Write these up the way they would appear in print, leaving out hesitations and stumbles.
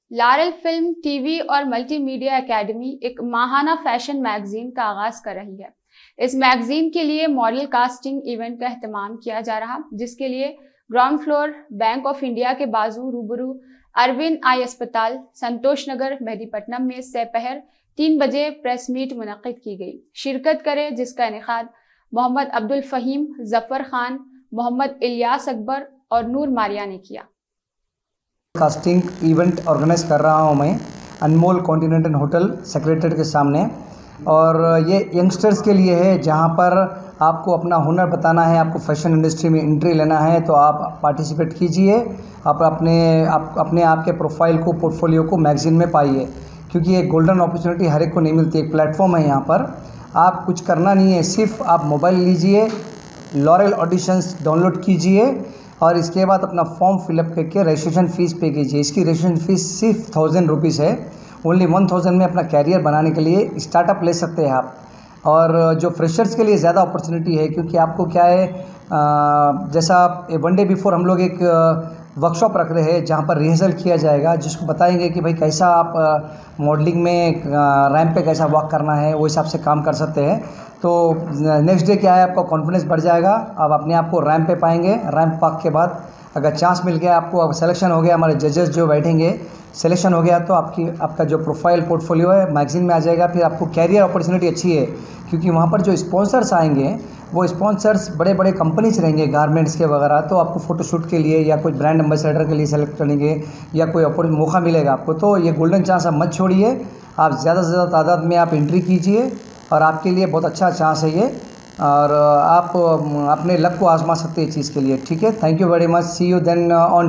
लारेल film, TV और multimedia academy एक माहाना फैशन मैगजीन का आगाज कर रही है। इस मैगजीन के लिए मॉडल कास्टिंग इवेंट का एहतमाम किया जा रहा, जिसके लिए ground floor bank of India के बाजू रूबरू अरविंद आई अस्पताल, संतोष नगर, मेहदीपट्टनम में दोपहर 3 बजे प्रेस मीट मुनक्किद की गई। शिरकत करें, जिसका इनेकाद मोहम्मद अब्दुल फहीम, जफर खान, मोहम्मद इलियास अकबर और नूर मारिया ने किया। कास्टिंग इवेंट ऑर्गेनाइज कर रहा हूँ मैं अनमोल कॉन्टिनेंटल होटल सेक्रेटरीट के सामने, और ये यंगस्टर्स के लिए है जहाँ पर आपको अपना हुनर बताना है, आपको फैशन इंडस्ट्री में एंट्री लेना है तो आप पार्टिसिपेट कीजिए। आप अपने आप के प्रोफाइल को, पोर्टफोलियो को मैगजीन में पाइए, क्योंकि ये गोल्डन अपॉर्चुनिटी हर एक को नहीं मिलती। एक प्लेटफॉर्म है यहाँ पर, आप कुछ करना नहीं है, सिर्फ आप मोबाइल लीजिए, लॉरेल ऑडिशंस डाउनलोड कीजिए और इसके बाद अपना फॉर्म फिलअप करके रजिस्ट्रेशन फ़ीस पे कीजिए। इसकी रजिस्ट्रेशन फ़ीस सिर्फ 1000 रुपीज़ है। ओनली 1000 में अपना कैरियर बनाने के लिए स्टार्टअप ले सकते हैं आप। और जो फ्रेशर्स के लिए ज़्यादा अपॉर्चुनिटी है, क्योंकि आपको क्या है, जैसा 1 डे बिफोर हम लोग एक वर्कशॉप रख रहे हैं जहाँ पर रिहर्सल किया जाएगा, जिसको बताएंगे कि भाई कैसा आप मॉडलिंग में रैंप पे कैसा वॉक करना है, वो हिसाब से काम कर सकते हैं। तो नेक्स्ट डे क्या है, आपका कॉन्फिडेंस बढ़ जाएगा, आप अपने आप को रैंप पे पाएंगे। रैंप पाक के बाद अगर चांस मिल गया आपको, अब सिलेक्शन हो गया, हमारे जजेस जो बैठेंगे, सिलेक्शन हो गया तो आपका जो प्रोफाइल पोर्टफोलियो है मैगजीन में आ जाएगा। फिर आपको कैरियर अपॉर्चुनिटी अच्छी है, क्योंकि वहाँ पर जो स्पॉन्सर्स आएंगे वो स्पॉन्सर्स बड़े बड़े कंपनीज रहेंगे, गारमेंट्स के वगैरह, तो आपको फ़ोटोशूट के लिए या कोई ब्रांड एम्बेसडर के लिए सेलेक्ट करेंगे या कोई मौका मिलेगा आपको। तो ये गोल्डन चांस आप मत छोड़िए, आप ज़्यादा से ज़्यादा तादाद में आप एंट्री कीजिए और आपके लिए बहुत अच्छा चांस है ये, और आप अपने लक को आजमा सकते हैं इस चीज़ के लिए। ठीक है, thank you very much, see you then on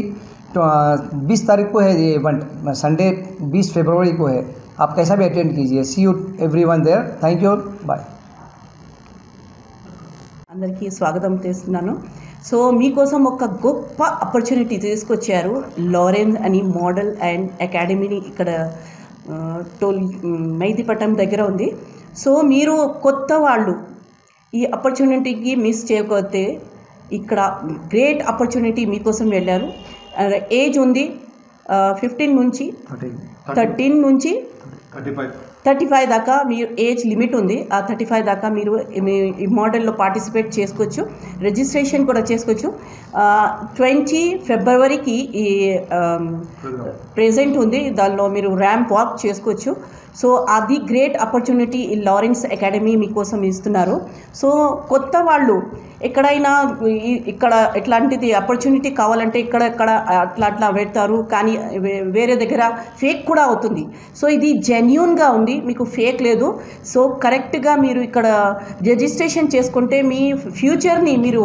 20 तारीख को है ये इवेंट, संडे 20 फरवरी को है। आप कैसा भी अटेंड कीजिए। See you everyone there, thank you, bye. అందరికీ స్వాగతం చేస్తున్నాను। సో మీకోసం ఒక గొప్ప ఆపర్చునిటీ తీసుకొచ్చారు లారెన్ అని మోడల్ అండ్ అకాడమీని, ఇక్కడ మెహదీపట్నం దగ్గర ఉంది। సో మీరు కొత్త వాళ్ళు ఈ ఆపర్చునిటీకి మిస్ చేయకపోతే, ఇక్కడ గ్రేట్ ఆపర్చునిటీ మీకోసం వెళ్ళారు। ఏజ్ ఉంది 15 నుంచి 13 నుంచి 35 దాకా మీరు ఏజ్ లిమిట్ ఉంది। ఆ 35 దాకా మీరు ఈ మోడల్లో పార్టిసిపేట్ చేసుకోవచ్చు, రిజిస్ట్రేషన్ కూడా చేసుకోవచ్చు। 20 ఫిబ్రవరికి ఈ ప్రెజెంట్ ఉంది, దానిలో మీరు ర్యాంప్ వాక్ చేసుకోవచ్చు। సో అది గ్రేట్ ఆపర్చునిటీ ఈ లారెన్స్ అకాడమీ మీకోసం ఇస్తున్నారు। సో కొత్త వాళ్ళు ఎక్కడైనా ఇక్కడ ఎట్లాంటిది ఆపర్చునిటీ కావాలంటే ఇక్కడ అట్లా పెడతారు, కానీ వేరే దగ్గర ఫేక్ కూడా అవుతుంది। సో ఇది జెన్యూన్గా ఉంది, మీకు ఫేక్ లేదు। సో కరెక్ట్గా మీరు ఇక్కడ రిజిస్ట్రేషన్ చేసుకుంటే మీ ఫ్యూచర్ని మీరు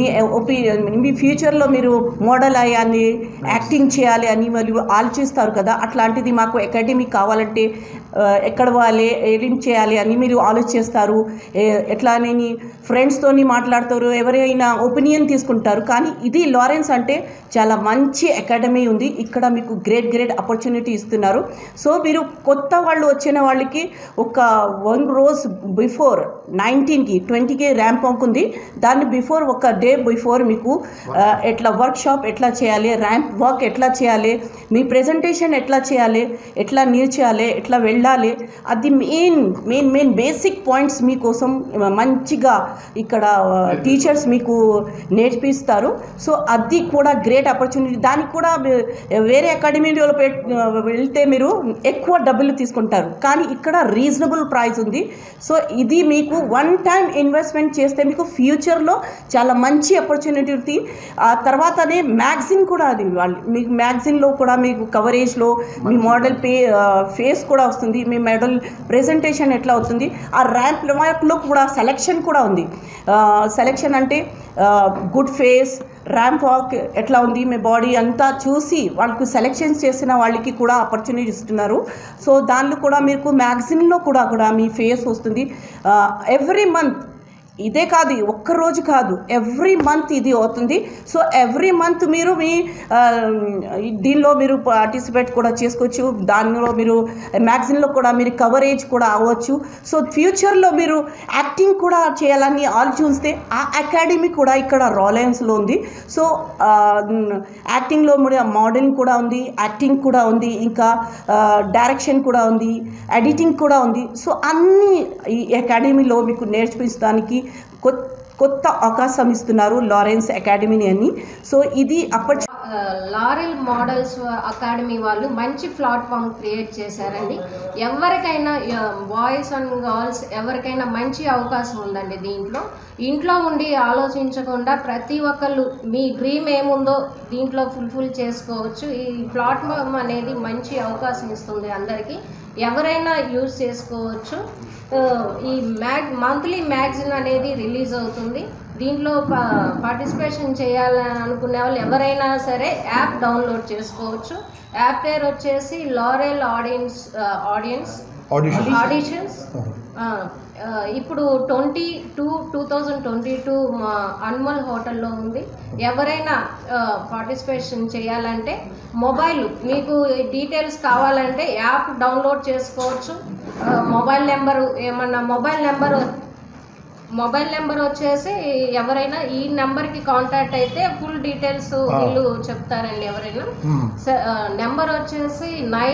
మీ ఫ్యూచర్లో మీరు మోడల్ అయ్యాలి, యాక్టింగ్ చేయాలి అని వాళ్ళు ఆలోచిస్తారు కదా, అట్లాంటిది మాకు అకాడమీ కావాలంటే ఎక్కడ వాళ్ళే ఏం చేయాలి అని మీరు ఆలోచిస్తారు। ఎట్లా అని ఫ్రెండ్స్తోని మాట్లాడతారు, ఎవరైనా ఒపీనియన్ తీసుకుంటారు, కానీ ఇది లారెన్స్ అంటే చాలా మంచి అకాడమీ ఉంది, ఇక్కడ మీకు గ్రేట్ ఆపర్చునిటీ ఇస్తున్నారు। సో మీరు కొత్త వాళ్ళు వచ్చిన వాళ్ళకి ఒక 1 రోజు బిఫోర్ 19కి 20కి ర్యాంప్ వాక్ ఉంది, దాన్ని బిఫోర్ ఒక డే బిఫోర్ మీకు ఎట్లా వర్క్షాప్ ఎట్లా చేయాలి, ర్యాంప్ వాక్ ఎట్లా చేయాలి, మీ ప్రెజెంటేషన్ ఎట్లా చేయాలి, ఎట్లా నేర్చేయాలి, ఎట్లా వెళ్ళాలి, అది మెయిన్ బేసిక్ పాయింట్స్ మీకోసం మంచిగా ఇక్కడ టీచర్స్ మీకు నేర్పిస్తారు। సో అది కూడా గ్రేట్ ఆపర్చునిటీ। దానికి కూడా వేరే అకాడమీలో వెళ్తే మీరు ఎక్కువ డబ్బులు తీసుకుంటారు, కానీ ఇక్కడ రీజనబుల్ ప్రైస్ ఉంది। సో ఇది మీకు 1 టైం ఇన్వెస్ట్మెంట్ చేస్తే మీకు ఫ్యూచర్లో చాలా మంచి ఆపర్చునిటీ। ఆ తర్వాతనే మ్యాగజిన్ కూడా, అది మీకు మ్యాగజిన్లో కూడా మీకు కవరేజ్లో మీ మోడల్ ఫేస్ కూడా వస్తుంది, మీ మోడల్ ప్రెజెంటేషన్ ఎట్లా అవుతుంది, ఆ ర్యాంప్లో కూడా సెలెక్షన్ కూడా ఉంది। సెలెక్షన్ అంటే గుడ్ ఫేస్, ర్యాంప్ వాక్ ఎట్లా ఉంది, మీ బాడీ అంతా చూసి వాళ్ళకు సెలెక్షన్స్ చేసిన వాళ్ళకి కూడా ఆపర్చునిటీ ఇస్తున్నారు। సో దానిలో కూడా మీకు మ్యాగజిన్లో కూడా మీ ఫేస్ వస్తుంది। ఎవ్రీ మంత్ ఇదే కాదు, ఒక్కరోజు కాదు, ఎవ్రీ మంత్ ఇది అవుతుంది. సో ఎవ్రీ మంత్ మీరు మీ దీనిలో మీరు పార్టిసిపేట్ కూడా చేసుకోవచ్చు. దానిలో మీరు మ్యాగజైన్లో కూడా మీరు కవరేజ్ కూడా అవ్వచ్చు. సో ఫ్యూచర్లో మీరు యాక్టింగ్ కూడా చేయాలని ఆలోచిస్తే ఆ అకాడమీ కూడా ఇక్కడ రాయల్స్లో ఉంది. సో యాక్టింగ్లో మోడలింగ్ కూడా ఉంది, యాక్టింగ్ కూడా ఉంది, ఇంకా డైరెక్షన్ కూడా ఉంది, ఎడిటింగ్ కూడా ఉంది. సో అన్నీ ఈ అకాడమీలో మీకు నేర్పించడానికి కొత్త అవకాశం ఇస్తున్నారు లారెన్స్ అకాడమీని అని. సో ఇది లారెల్ మోడల్స్ అకాడమీ వాళ్ళు మంచి ప్లాట్ఫామ్ క్రియేట్ చేశారండి. ఎవరికైనా బాయ్స్ అండ్ గర్ల్స్ ఎవరికైనా మంచి అవకాశం ఉందండి దీంట్లో. ఇంట్లో ఉండి ఆలోచించకుండా ప్రతి ఒక్కళ్ళు మీ డ్రీమ్ ఏముందో దీంట్లో ఫుల్ఫిల్ చేసుకోవచ్చు. ఈ ప్లాట్ఫామ్ అనేది మంచి అవకాశం ఇస్తుంది అందరికీ, ఎవరైనా యూజ్ చేసుకోవచ్చు. ఈ మంత్లీ మ్యాగజైన్ అనేది రిలీజ్ అవుతుంది. దీంట్లో పార్టిసిపేషన్ చేయాలని అనుకునే వాళ్ళు ఎవరైనా సరే యాప్ డౌన్లోడ్ చేసుకోవచ్చు. యాప్ పేరు వచ్చేసి లారెల్ ఆడిషన్స్. ఇప్పుడు 2022 అన్మోల్ హోటల్లో ఉంది. ఎవరైనా పార్టిసిపేషన్ చేయాలంటే మొబైల్ మీకు డీటెయిల్స్ కావాలంటే యాప్ డౌన్లోడ్ చేసుకోవచ్చు. మొబైల్ నెంబర్ వచ్చేసి ఎవరైనా ఈ నెంబర్కి కాంటాక్ట్ అయితే ఫుల్ డీటెయిల్స్ వీళ్ళు చెప్తారండి. ఎవరైనా నెంబర్ వచ్చేసి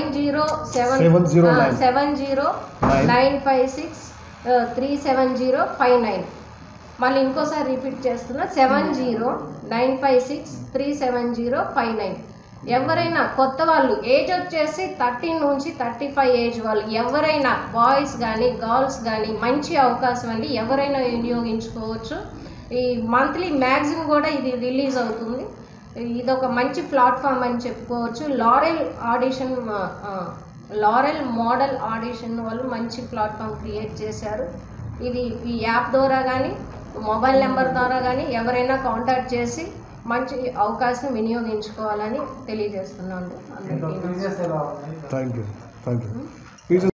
907095637059. మళ్ళీ ఇంకోసారి రిపీట్ చేస్తున్నా, 7095637059. ఎవరైనా కొత్త వాళ్ళు, ఏజ్ వచ్చేసి 13 నుంచి 35 ఏజ్ వాళ్ళు ఎవరైనా, బాయ్స్ కానీ గర్ల్స్ కానీ మంచి అవకాశం అండి, ఎవరైనా వినియోగించుకోవచ్చు. ఈ మంత్లీ మ్యాగజైన్ కూడా ఇది రిలీజ్ అవుతుంది. ఇది ఒక మంచి ప్లాట్ఫామ్ అని చెప్పుకోవచ్చు. లారెల్ మోడల్ ఆడిషన్ వాళ్ళు మంచి ప్లాట్ఫామ్ క్రియేట్ చేశారు. ఇది ఈ యాప్ ద్వారా కానీ మొబైల్ నెంబర్ ద్వారా కానీ ఎవరైనా కాంటాక్ట్ చేసి మంచి అవకాశం వినియోగించుకోవాలని తెలియజేస్తున్నాను అందరికీ.